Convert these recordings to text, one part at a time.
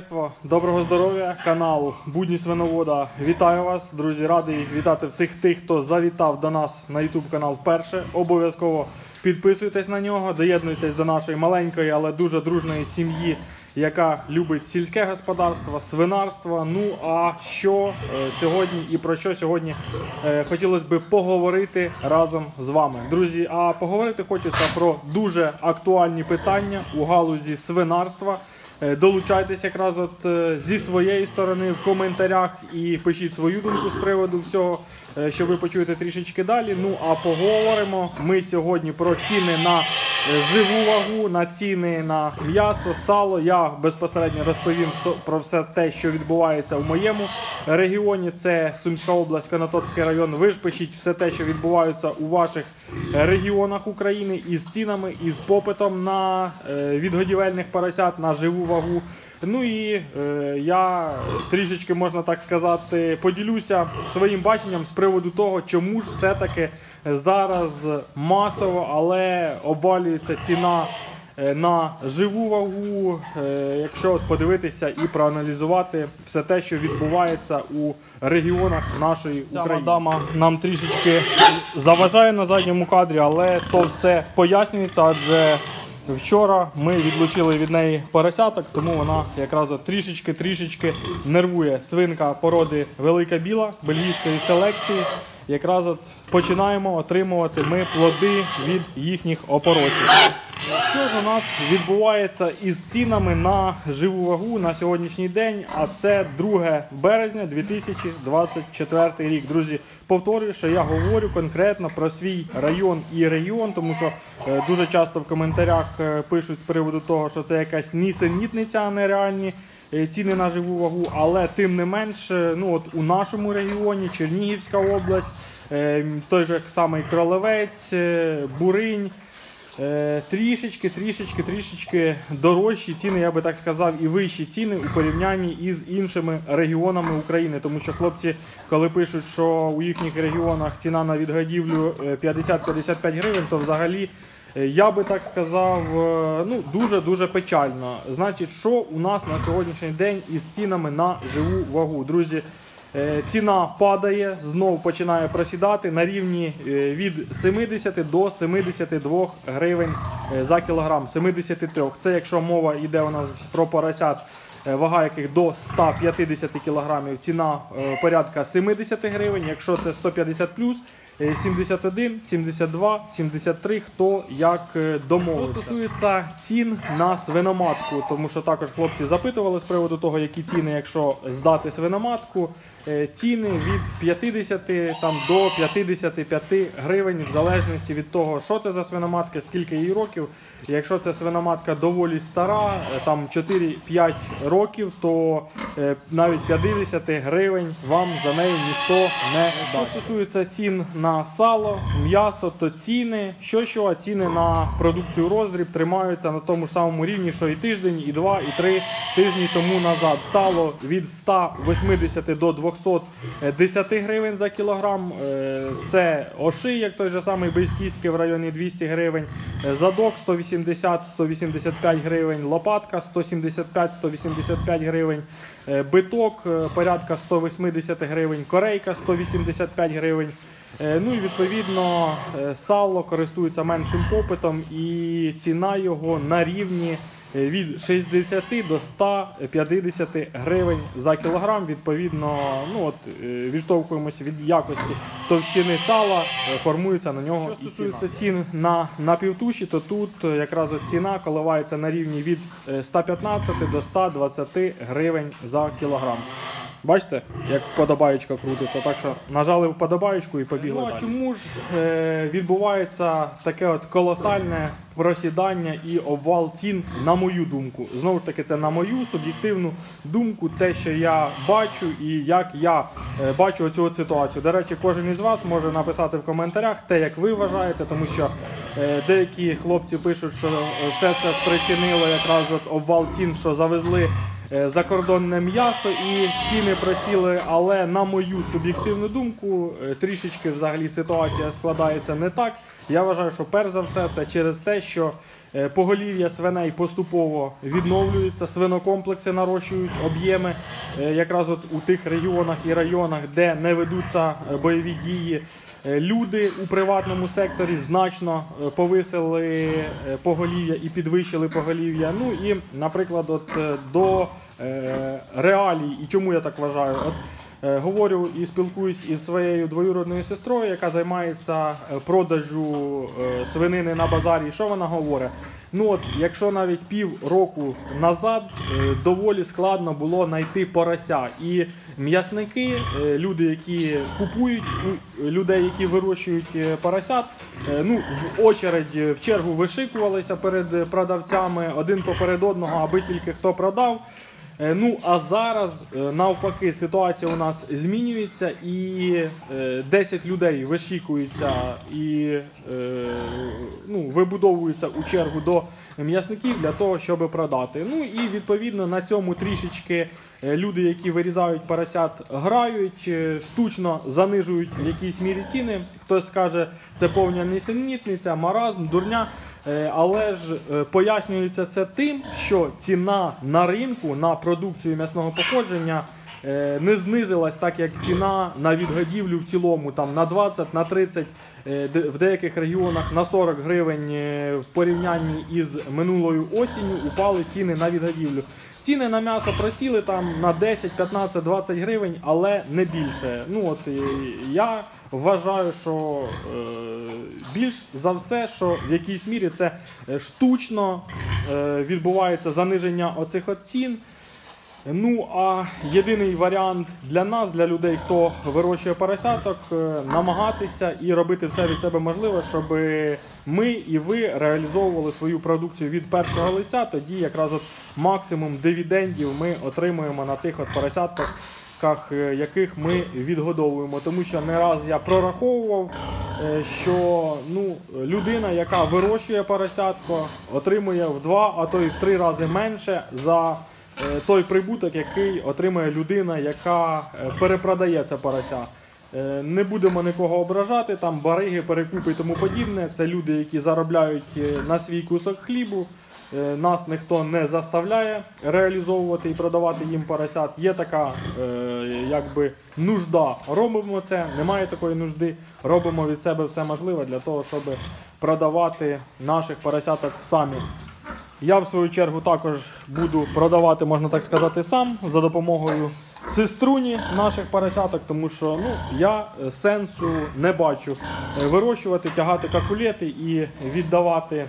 товариство, доброго здоров'я, канал Будні Свиновода. Вітаю вас, друзі, радий вітати всіх тих, хто завітав до нас на YouTube канал вперше. Обов'язково підписуйтесь на нього, доєднуйтесь до нашої маленької, але дуже дружної сім'ї, яка любить сільське господарство, свинарство. Ну а що сьогодні і про що сьогодні хотілося б поговорити разом з вами. Друзі, а поговорити хочеться про дуже актуальні питання у галузі свинарства. Долучайтесь якраз зі своєї сторони в коментарях і пишіть свою думку з приводу всього, що ви почуєте трішечки далі. Ну а поговоримо ми сьогодні про ціни на живу вагу, на ціни на м'ясо, сало. Я безпосередньо розповім про все те, що відбувається в моєму регіоні. Це Сумська область, Конотопський район. Ви ж пишіть все те, що відбувається у ваших регіонах України із цінами, із попитом на відгодівельних поросят, на живу вагу. Ну і я трішечки, можна так сказати, поділюся своїм баченням з приводу того, чому ж все-таки зараз масово, але обвалюється ціна на живу вагу, якщо подивитися і проаналізувати все те, що відбувається у регіонах нашої України. Ця дама нам трішечки заважає на задньому кадрі, але то все пояснюється, адже вчора ми відлучили від неї поросяток, тому вона якраз трішечки нервує. Свинка породи Велика Біла, бельгійської селекції. Якраз починаємо отримувати ми плоди від їхніх опоросів. Що ж у нас відбувається із цінами на живу вагу на сьогоднішній день, а це 2 березня 2024 рік. Друзі, повторюю, що я говорю конкретно про свій район і регіон, тому що дуже часто в коментарях пишуть з приводу того, що це якась нісенітниця, а не реальні ціни на живу вагу, але тим не менш, ну от у нашому регіоні, Чернігівська область, той же самий Кролевець, Буринь, трішечки дорожчі ціни, я би так сказав, і вищі ціни у порівнянні із іншими регіонами України. Тому що хлопці, коли пишуть, що у їхніх регіонах ціна на відгодівлю 50-55 гривень, то взагалі, я би так сказав, ну, дуже печально. Значить, що у нас на сьогоднішній день із цінами на живу вагу? Друзі, ціна падає, знову починає просідати на рівні від 70 до 72 гривень за кілограм, 73. Це якщо мова йде у нас про поросят, вага яких до 150 кілограмів, ціна порядка 70 гривень, якщо це 150 плюс, 71, 72, 73, хто як домовився. Що стосується цін на свиноматку, тому що також хлопці запитували з приводу того, які ціни, якщо здати свиноматку, ціни від 50 до 55 гривень, в залежності від того, що це за свиноматка, скільки їй років. Якщо це свиноматка доволі стара, там 4-5 років, то навіть 50 гривень вам за неї ніхто не дасть. Що стосується цін на сало, м'ясо, то ціни, а ціни на продукцію роздріб тримаються на тому ж самому рівні, що і тиждень, і 2, і 3 тижні тому назад. Сало від 180 до 210 гривень за кілограм, це ошийок, той же самий без кістки в районі 200 гривень, задок 180-185 гривень, лопатка 175-185 гривень, биток порядка 180 гривень, корейка 185 гривень. Ну і відповідно сало користується меншим попитом і ціна його на рівні від 60 до 150 гривень за кілограм. Відповідно, ну от, відштовхуємося від якості товщини сала, формується на нього. Що стосується цін на напівтуші, то тут якраз ціна коливається на рівні від 115 до 120 гривень за кілограм. Бачите, як вподобаєчка крутиться, так що нажали вподобаєчку і побігли далі. Чому ж відбувається таке от колосальне просідання і обвал цін, на мою думку? Знову ж таки, це на мою суб'єктивну думку, те, що я бачу і як я бачу цю ситуацію. До речі, кожен із вас може написати в коментарях те, як ви вважаєте, тому що деякі хлопці пишуть, що все це спричинило якраз от обвал цін, що завезли закордонне м'ясо і ціни просіли, але на мою суб'єктивну думку трішечки взагалі ситуація складається не так. Я вважаю, що перш за все це через те, що Поголів'я свиней поступово відновлюється, свинокомплекси нарощують об'єми якраз от у тих регіонах і районах, де не ведуться бойові дії. Люди у приватному секторі значно повисили поголів'я і підвищили поголів'я. Ну і, наприклад, от до реалій, і чому я так вважаю? От, говорю і спілкуюсь із своєю двоюродною сестрою, яка займається продажу свинини на базарі. Що вона говорить? Ну от, якщо навіть півроку назад доволі складно було знайти порося. І м'ясники, люди, які купують, людей, які вирощують поросят, ну, в очередь, в чергу вишикувалися перед продавцями, один поперед одного, аби тільки хто продав. Ну, а зараз, навпаки, ситуація у нас змінюється і 10 людей вишикуються і ну, вибудовуються у чергу до м'ясників для того, щоб продати. Ну і відповідно на цьому трішечки люди, які вирізають поросят, грають, штучно занижують в якійсь мірі ціни. Хтось скаже, це повна нісенітниця, маразм, дурня. Але ж пояснюється це тим, що ціна на ринку на продукцію м'ясного походження не знизилась так, як ціна на відгодівлю в цілому, там на 20, на 30, в деяких регіонах на 40 гривень в порівнянні із минулою осінню упали ціни на відгодівлю. Ціни на м'ясо просіли там на 10, 15, 20 гривень, але не більше. Ну от я вважаю, що більш за все, що в якійсь мірі це штучно відбувається заниження оцих от цін. Ну, а єдиний варіант для нас, для людей, хто вирощує поросяток, намагатися і робити все від себе можливе, щоб ми і ви реалізовували свою продукцію від першого лиця, тоді якраз от максимум дивідендів ми отримуємо на тих от поросятках, яких ми відгодовуємо. Тому що не раз я прораховував, що ну, людина, яка вирощує поросятко, отримує в 2, а то й в 3 рази менше за той прибуток, який отримує людина, яка перепродає це порося. Не будемо нікого ображати, там бариги, перекупи і тому подібне. Це люди, які заробляють на свій кусок хлібу. Нас ніхто не заставляє реалізовувати і продавати їм поросят. Є така якби нужда. Робимо це, немає такої нужди. Робимо від себе все можливе для того, щоб продавати наших поросяток самі. Я, в свою чергу, також буду продавати, можна так сказати, сам за допомогою сеструні наших поросяток, тому що ну, я сенсу не бачу вирощувати, тягати какулети і віддавати.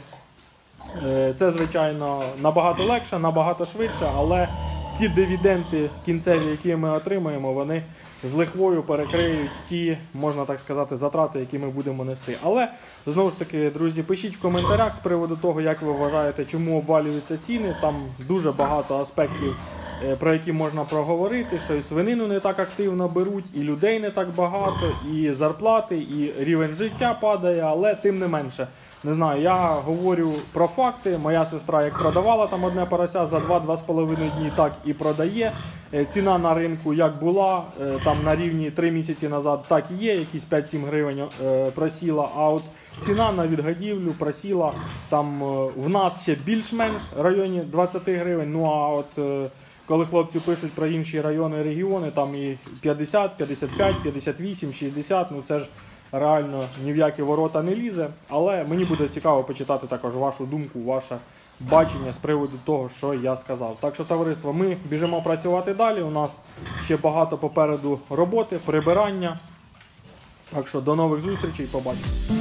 Це, звичайно, набагато легше, набагато швидше, але ті дивіденди кінцеві, які ми отримаємо, вони з лихвою перекриють ті, можна так сказати, затрати, які ми будемо нести. Але, знову ж таки, друзі, пишіть в коментарях з приводу того, як ви вважаєте, чому обвалюються ціни. Там дуже багато аспектів, про які можна проговорити, що і свинину не так активно беруть, і людей не так багато, і зарплати, і рівень життя падає, але тим не менше. Не знаю, я говорю про факти. Моя сестра як продавала там одне порося за 2-2,5 дні, так і продає. Ціна на ринку як була, там на рівні 3 місяці назад, так і є, якісь 5-7 гривень просіла. А от ціна на відгодівлю просіла там в нас ще більш-менш в районі 20 гривень. Ну а от коли хлопці пишуть про інші райони і регіони, там і 50, 55, 58, 60, ну це ж реально ні в які ворота не лізе, але мені буде цікаво почитати також вашу думку, ваше бачення з приводу того, що я сказав. Так що, товариство, ми біжимо працювати далі, у нас ще багато попереду роботи, прибирання. Так що до нових зустрічей, побачимо.